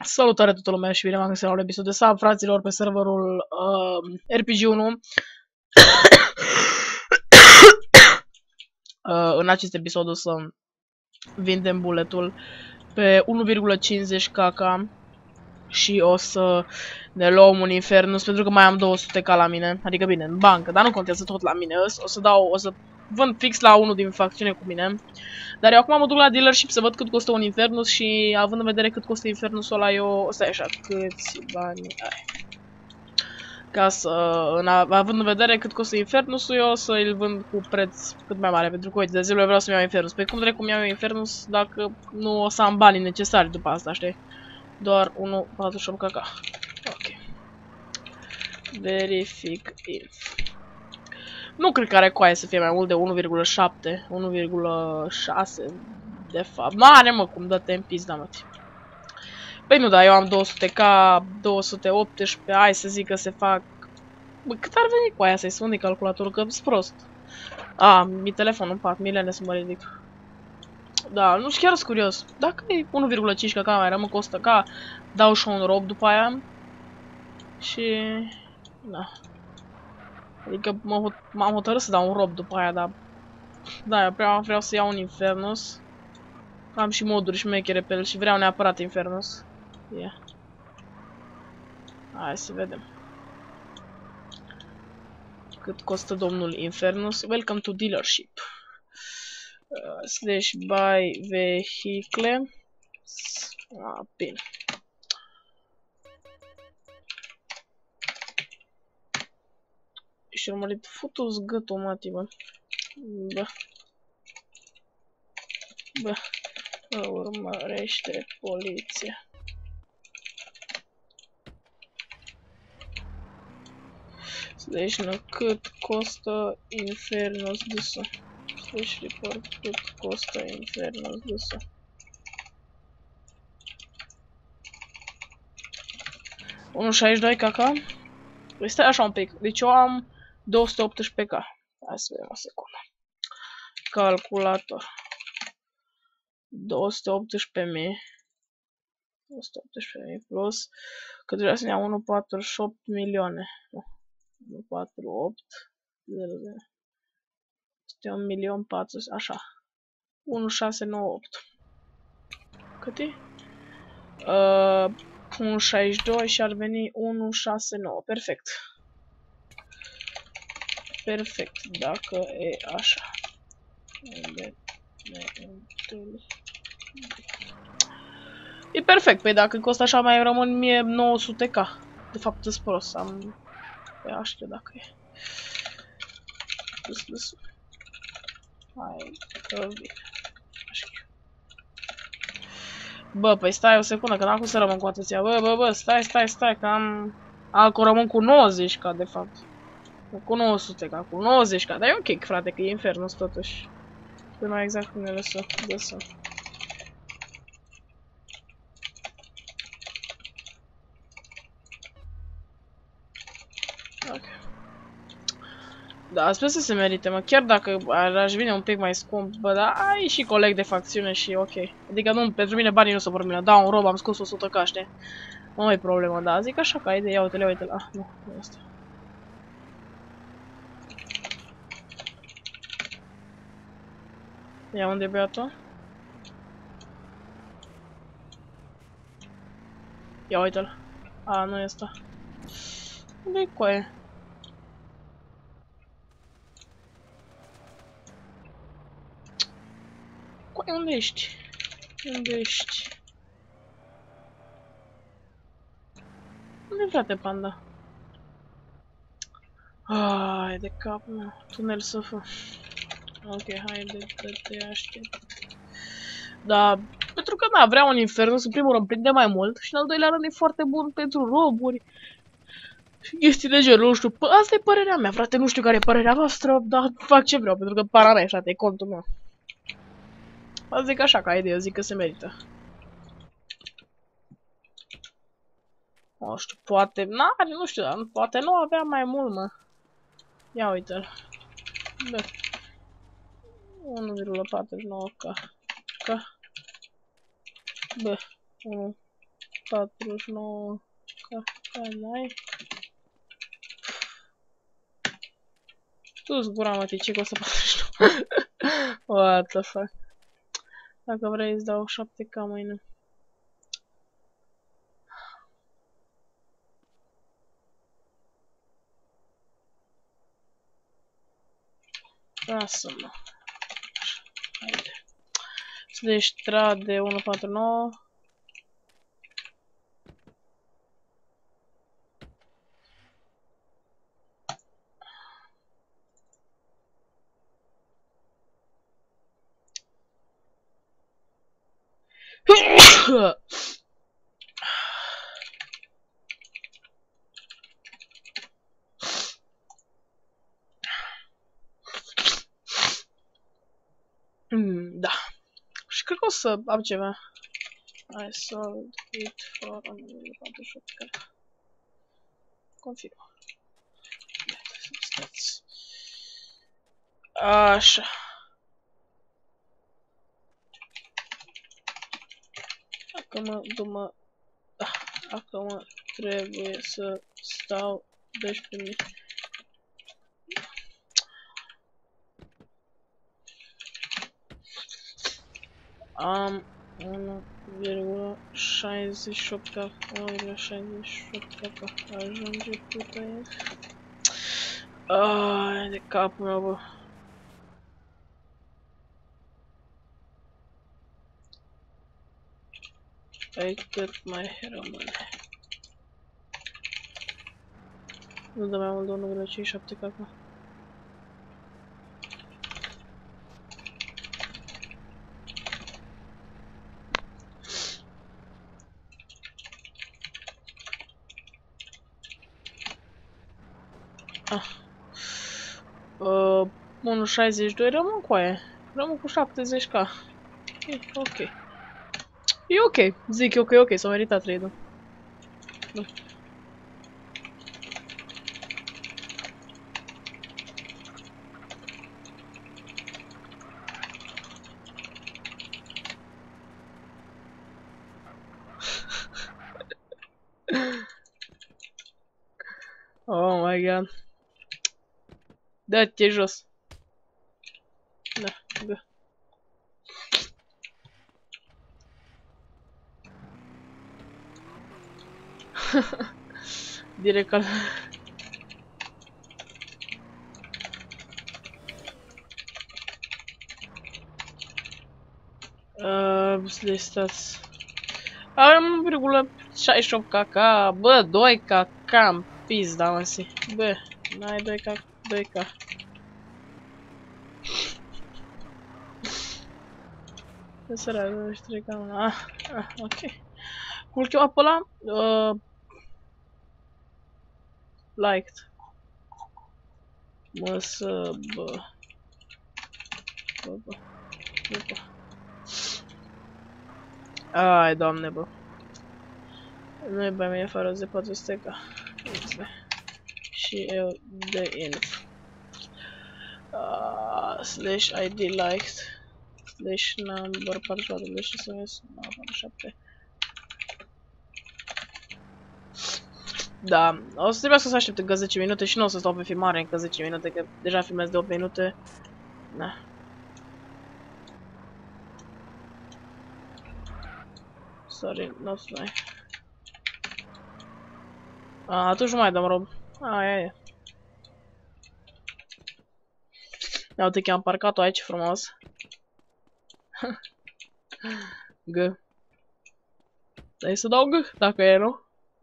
Salutare toată lumea și bine v-am găsit la un episod de Sub, fraților, pe serverul RPG1. În acest episod o să vindem bulletul pe 1,50 kk și o să ne luăm un Infernus pentru că mai am 200k la mine, adică bine, în bancă, dar nu contează tot la mine. O să vând fix la unul din facțiune cu mine. Dar eu acum mă duc la dealership să văd cât costă un Infernus și având în vedere cât costă Infernusul ăla, eu... Stai așa, câți bani ai? Ca să... având în vedere cât costă Infernusul, eu o să îl vând cu preț cât mai mare. Pentru că, uite, de zilele vreau să-mi iau Infernus. Păi cum trec cum iau Infernus dacă nu o să am banii necesari după asta, știi? Doar 1,48 kk. Ok. Verific inf. Nu cred că are coaie să fie mai mult de 1,7, 1,6 de fapt. N-are, mă, cum dă-te în pizda, mă. Păi nu, da, eu am 200k, 218, hai să zic că se fac... Bă, cât ar veni coaia să-i sun de calculatorul, că sunt prost. Mi telefonul în pat, milene să mă ridic. Da, nu știu, chiar sunt curios. Dacă e 1,5 kk mai rămân cu 100k, dau și un rob după aia. Și... da. Adică m-am hotărât să dau un rob după aia, dar... da, eu vreau să iau un Infernus. Am și moduri șmechere pe el și vreau neapărat Infernus. Yeah. Hai să vedem. Cât costă domnul Infernus? Welcome to dealership. Slash buy vehicle. Bine. Și urmărit futus gâtul, mati, bă. Bă, urmărește poliția. Slash cât costă Infernus dusă. Slash report cât costă Infernus dusă. $1,62 kk. Păi stai așa un pic. Deci eu am 218k. Hai să vedem o secundă. Calculator. 218.000 plus că trebuie să ne ia 1,48 milioane. 1,48 este 1.400.000, așa. 1,698. Cât e? 1,62 și ar veni 1,69. Perfect. Perfect, dacă e așa. E perfect, păi dacă costă așa mai rămân mie 900k. De fapt îs prost, am... Păi aștept dacă e. Dus. Hai că vine. Bă, păi stai o secundă, că n-am cum să rămân cu atâția. Bă, stai, că am... Acum rămân cu 90k de fapt. Cu 900k, cu 90k, dar e ok, frate, că e Infernus totuși. Știu mai exact cum ne lăsă. Ok. Da, sper să se merite, mă. Chiar dacă aș vine un pic mai scump, bă, dar ai și coleg de facțiune și ok. Adică nu, pentru mine banii nu sunt problemă. Da, un rob, am scos 100k, știi? Nu e problemă, da, zic așa că ai de ia, uite-le. Ah, nu e asta. Ia, unde e băiatul? Ia, uite-l. Nu e asta. Unde e coaie? Coaie, unde ești? Unde frate, panda? Ai de cap, mă. Tunel să fă. Ok, haide că te aștept. Da, pentru că da, vreau un Infernus, în primul rând prinde mai mult și în al doilea rând e foarte bun pentru roburi și chestii de genul, nu știu, asta e părerea mea, frate, nu știu care e părerea voastră, dar fac ce vreau, pentru că para mea, frate, e contul meu. Zic așa ca idee, zic că se merită. Nu știu, poate, nu știu, dar poate nu avea mai mult, mă. Ia uite-l. Bă. 1,49k. Bă, 49. Care n-ai? Tu zgura, mă, ce costă 49? What the fuck? Dacă vrei îți dau 7K mâine. Lasă-mă. Haide. Deci trade 149. Da. Și cred că o să am ceva. I sold it for 148. Confirm. Stați. Așa. Acum trebuie să stau 12.000. Am 1,68 ajunge puta e. Ai de capul meu, bă. Ai cât mai rămâne. Nu dă mai mult de 1,57 acum. Ah. 1,62 rămân cu aia. Rămân cu 70k. E ok. E ok. Zic eu că e ok. S-a meritat trade-ul. Oh my god. Dă-te jos. Da, gă. Direct al... Stați. Am 1,68 kk. Bă, 2 kk în pizda, mă, si. Bă, n-ai 2 kk, 2k. Ce sărea, 23 k. Ok. Cum îl chema pe ăla? Liked. Mă să... Bă. Ai, doamne, bă. Nu-i bai mie fără de 400k. Și eu de inf. Slash ID liked. Slash number 44. Deci SMS 47. Da, o să trebuiască să aștept încă 10 minute și nu o să stau pe filmare încă 10 minute, că deja filmez de 8 minute. Da. Sorry, not fly. Atunci nu mai dăm rob. Aia e. Ia uite că am parcat-o aici frumos. G. Dai să dau G, dacă e, nu?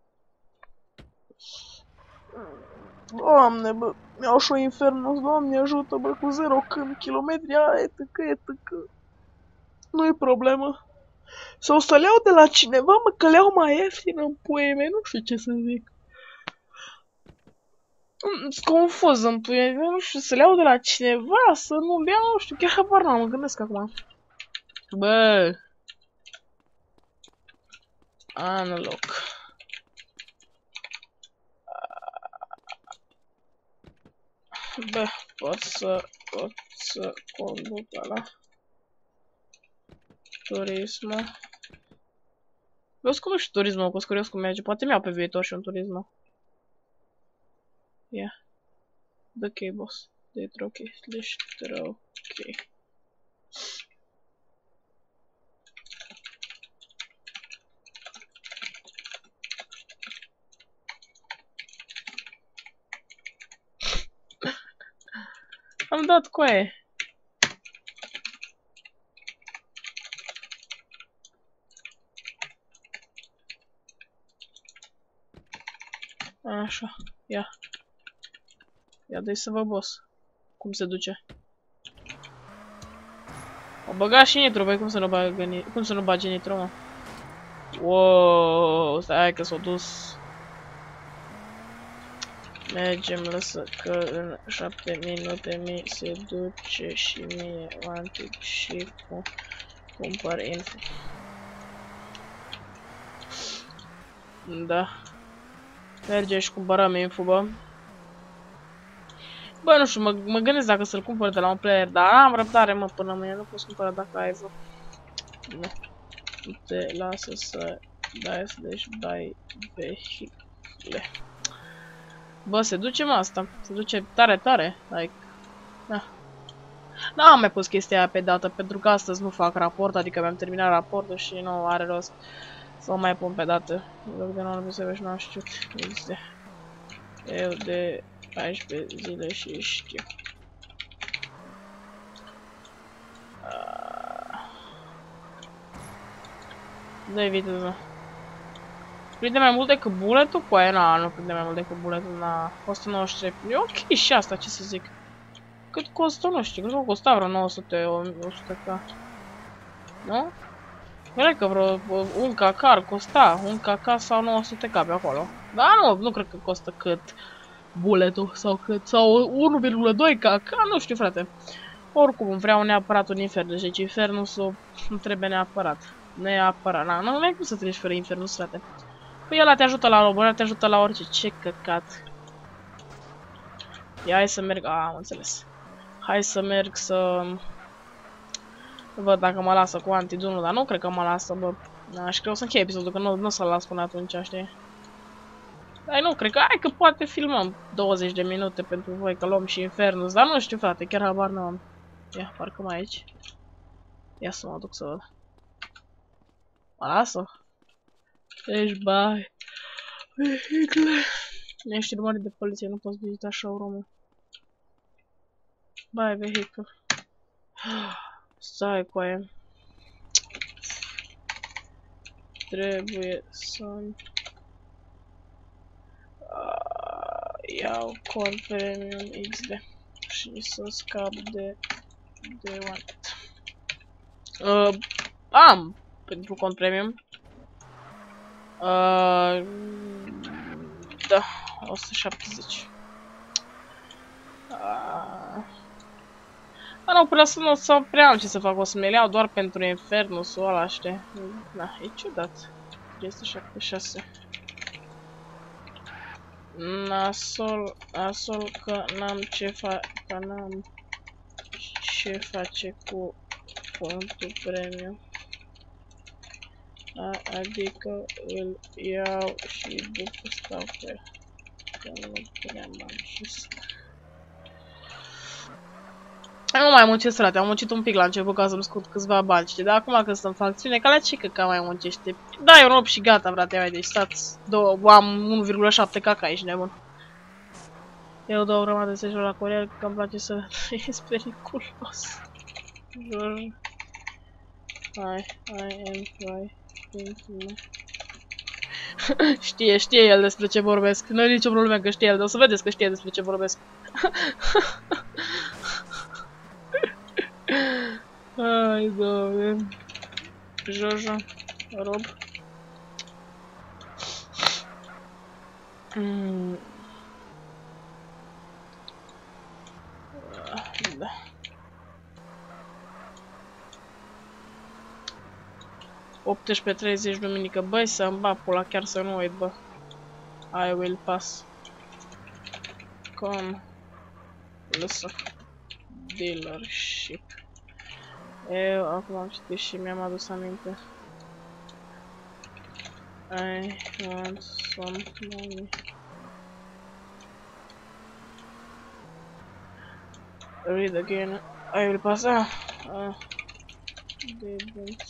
Doamne, bă, mi-au și-o Infernus, Doamne ajută, bă, cu 0 kilometri, etc. Nu e problemă. Sau să le iau de la cineva, mă, că le iau mai ieftin în puie mei, nu știu ce să zic. Sunt confuz în puie mei, nu știu, să le iau de la cineva, să nu le iau, nu știu, chiar habar n-am, mă gândesc acum. Bă. Unlock. Bă, pot să conduc ăla. Turismo. Eu sunt curios și turismul, că curios cum merge. Poate mi-au pe viitor și un turismul. Yeah. The cables. Ok. Ok. Am dat coaie. Așa. Ia. Ia dă-i să vă boss. Cum se duce? O băga și nitro, băi, cum să nu bage nitro, mă? Wow, stai că s-a dus. Mergem, lăsă că în 7 minute mi se duce și mie un tip și cumpăr info. Da. Merge și cumpărăm info, bă. Bă, nu știu, mă gândesc dacă să-l cumpăr de la un player, dar am răbdare, mă, până mâine. Nu poți cumpăra dacă ai vreo. Nu. Te lasă să dai slash buy vehicle. Bă, se duce, mă, asta. Se duce tare, tare. Like, da. N-am mai pus chestia aia pe dată, pentru că astăzi nu fac raport, adică mi-am terminat raportul și nu are rost să o mai pun pe dată. În loc de 9 să vezi, n-am știut. Este. Eu de 14 zile și știu. Dă-i viteză. Prinde mai mult decât bulletul? Cu aia, na, nu prinde mai mult decât bulletul, na. 193. E ok și asta, ce să zic. Cât costă, nu știu, cred că costa vreo 900, 100k. Nu? Cred că vreo un KK ar costa, un KK sau 900k pe acolo. Dar nu cred că costă cât bulletul sau cât, sau 1,2 KK, nu știu, frate. Oricum, vreau neapărat un Infernus, deci Infernusul nu trebuie neapărat. Neapărat, nu ai cum să treci fără Infernus, frate. Păi ăla te ajută la robot, te ajută la orice, ce căcat. Ia, hai să merg, am înțeles. Hai să merg să văd dacă mă lasă cu antidunul, dar nu cred că mă lasă, bă. Și cred că o să închei episodul, că nu o să-l las până atunci, știi? Dar nu, cred că, hai că poate filmăm 20 de minute pentru voi, că luăm și Infernus, dar nu știu, frate, chiar habar nu am. Ia, parcă mai aici. Ia să mă duc să văd. Mă lasă? Deci, bai. Vehicle. Ești urmărit de poliție, nu poți vizita showroom-ul. Bai, vehicle. Stai cu aia. Trebuie să-mi iau cont premium XD și să scap de want. Am pentru cont premium. Da, 170. Nu, până să nu să prea am ce să fac, o să-mi iau doar pentru Infernusul ăla, știi? Da, e ciudat. 376. Nasol că n-am ce face cu contul premium. Adică îl iau și după stau pe el. Că nu prea m-am șus. Nu mai muncesc, frate, am muncit un pic la început ca să-mi scot câțiva bani, știi? Dar acum când sunt în facțiune, ca la ce că mai muncește? Da, eu un și gata, frate, mai deci stați, am 1,7 kk, ești nebun. Eu dau o grămadă de sejuri la Corea, că îmi place să trăiesc periculos. Știe el despre ce vorbesc. Nu e nicio problemă că știe el, dar o să vedeți că știe despre ce vorbesc. Hai, doamne. Jojo. Rob. Da. (18:30 duminică). Băi, să-mi bat pula, chiar să nu uit, bă. I will pass. Come. Lăsă. Dealership. Eu acum am citit și mi-am adus aminte. I want some money. Read again. I will pass. Didn't.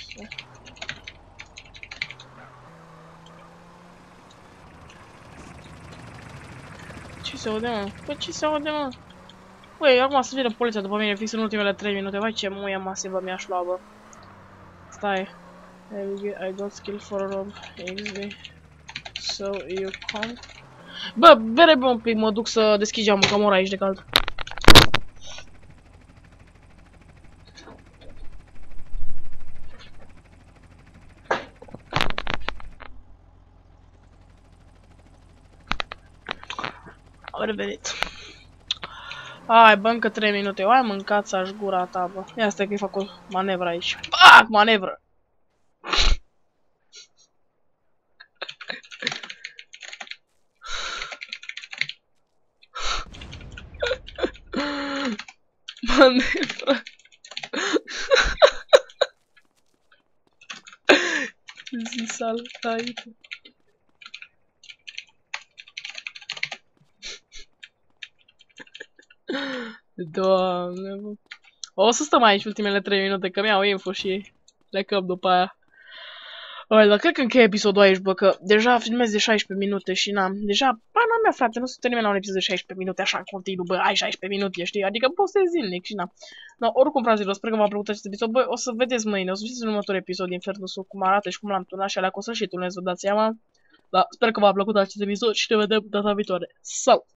Ce se aude, mă? Păi ce se aude, mă? Băi, acum să vină poliția după mine fix în ultimele 3 minute. Vai ce muie masivă mi-aș lua, bă. Stai. I got skill for rob XD. So you can't. Bă, bere bă un pic, mă duc să deschid geamul, că mor aici de cald. Am revenit. Hai, bă, încă 3 minute. Hai, mâncați-aș gura ta, bă. Ia stai că-i fac o manevră aici. Pac! Manevră! Manevră! Zi saltai. Doamne, bă. O să stăm aici ultimele 3 minute, că mi-au info și plecăm după aia. Oi, dar cred că încheie episodul aici, bă, că deja filmez de 16 minute și n-am. Deja, pana mea, frate, nu se termină un episod de 16 minute așa în continuu, bă, ai 16 minute, știi? Adică postez zilnic și n-am. No, oricum, fraților, sper că v-a plăcut acest episod. Bă, o să vedeți mâine, o să vedeți în următorul episod din Infernus cum arată și cum l-am turnat și alea cu sfârșitul, ne vă dați seama. Da, sper că v-a plăcut acest episod și ne vedem data viitoare. Salut!